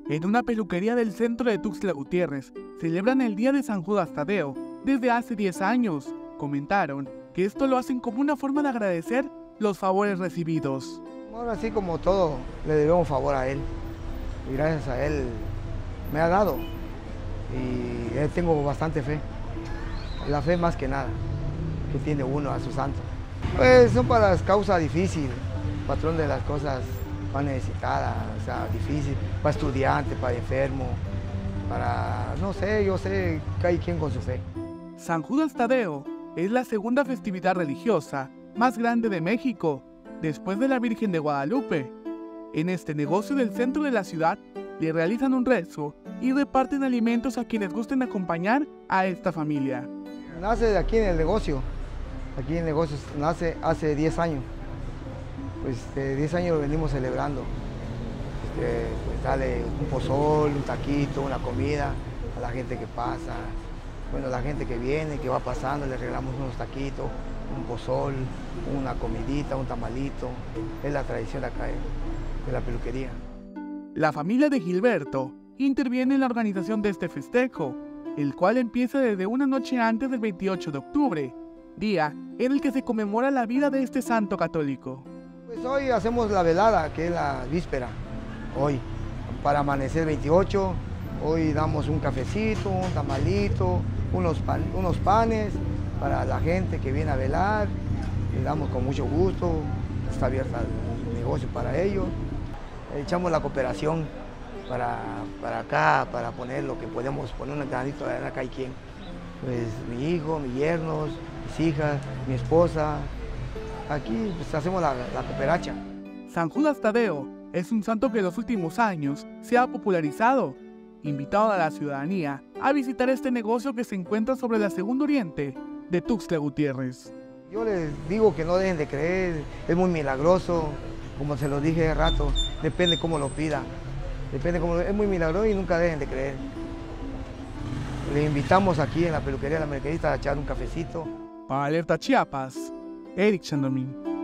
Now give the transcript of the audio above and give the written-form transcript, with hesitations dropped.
En una peluquería del centro de Tuxtla Gutiérrez, celebran el Día de San Judas Tadeo desde hace 10 años. Comentaron que esto lo hacen como una forma de agradecer los favores recibidos. Ahora sí, como todo, le debemos favor a él. Y gracias a él me ha dado. Y tengo bastante fe. La fe más que nada, que tiene uno a su santo. Pues son para las causas difíciles, patrón de las cosas más necesitadas, o sea, difícil, para estudiantes, para enfermos, para, no sé, yo sé, cada quien con su fe. San Judas Tadeo es la segunda festividad religiosa más grande de México, después de la Virgen de Guadalupe. En este negocio del centro de la ciudad, le realizan un rezo y reparten alimentos a quienes gusten acompañar a esta familia. Nace de aquí en el negocio. Aquí en el negocio nace hace 10 años. Pues 10 años lo venimos celebrando. Pues dale un pozol, un taquito, una comida a la gente que pasa. Bueno, la gente que viene, que va pasando, le regalamos unos taquitos, un pozol, una comidita, un tamalito. Es la tradición de acá, de la peluquería. La familia de Gilberto interviene en la organización de este festejo, el cual empieza desde una noche antes del 28 de octubre, día en el que se conmemora la vida de este santo católico. Pues hoy hacemos la velada, que es la víspera, hoy, para amanecer 28, hoy damos un cafecito, un tamalito, unos panes para la gente que viene a velar, le damos con mucho gusto, está abierta el negocio para ellos, echamos la cooperación para acá, para poner lo que podemos poner un granito de acá y quien. Pues mi hijo, mis yernos, mis hijas, mi esposa, aquí pues, hacemos la cooperacha. San Judas Tadeo es un santo que en los últimos años se ha popularizado, invitado a la ciudadanía a visitar este negocio que se encuentra sobre la Segunda Oriente de Tuxtla Gutiérrez. Yo les digo que no dejen de creer, es muy milagroso, como se lo dije hace rato, depende cómo lo pida, es muy milagroso y nunca dejen de creer. Les invitamos aquí en la peluquería de la Mercadita a echar un cafecito. Para Alerta Chiapas, Eric Chandomín.